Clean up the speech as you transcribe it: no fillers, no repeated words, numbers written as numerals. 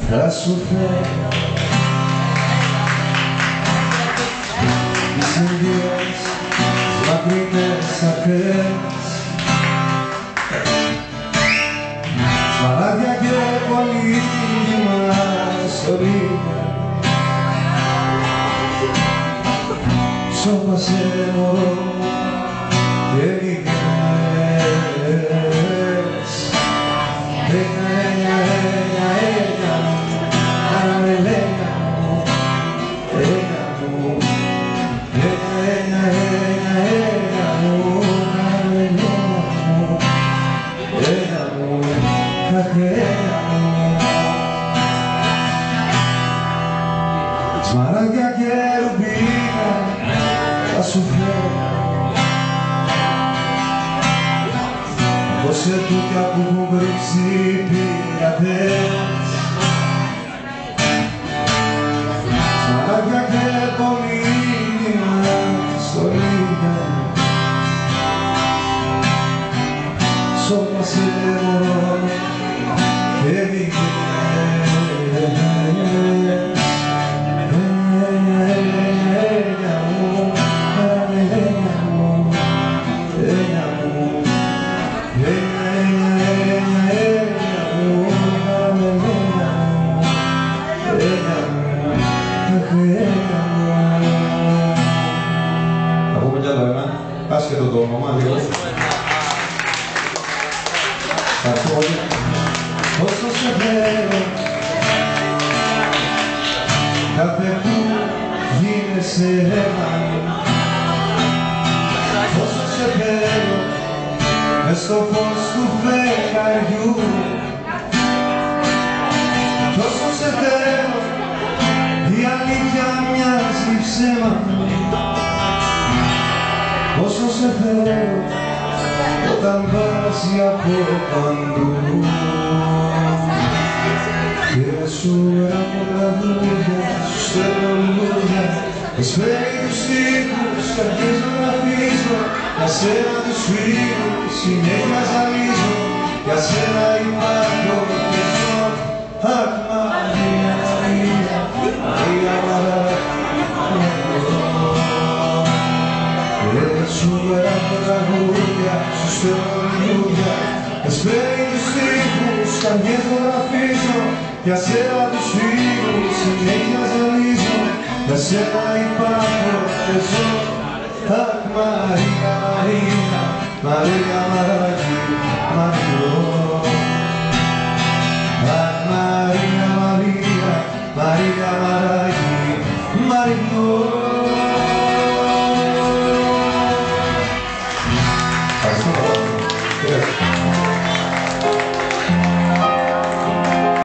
θα σου φέρω τις ενδιές, τις μακρινές ακτές, σμαράγδια και πολύτιμα στολίδια. Σώπασε μωρό και λίγες, σμαράγδια και ρουμπίνα θα σου φέρω, δώσε τούτια που έχουν κρύψει πειρατές, σμαράγδια και πολύτιμα στολίδια. Σώπασε μωρό και λίγες, θα πούμε κι άλλο ένα, άσχετο το όνομα λίγο. Ευχαριστώ πολύ. Όσο σε θέλω, κάθε που γίνεσαι αίμα, όσο σε θέλω, μες στο φως του φεγγαριού, τόσο σε θέλω, η αλήθεια μοιάζει ψέμα. Όσο σε θέλω, όταν βάζει από παντού, και σου γράφω τραγούδια, σου στέλνω λουλούδια, εσπέρι τους τοίχους κι αρχίζω να αφήσω, για σένα τους φίλους συνέχεια ζαλίζω, για σένα υπάρχω και ζω. Αχ, Μαρία, Μαρία, Μαρία, Μαρία, σου γράφω τραγούδια, σου στέλνω λουλούδια, εσπέρι τους τοίχους κι αρχίζω να αφήσω, για σένα τους φίλους συνέχεια ζαλίζω, για σένα υπάρχω και ζω. Αχ, Μαρία, Μαρία, Μαρία, Μαρία, Μαρία.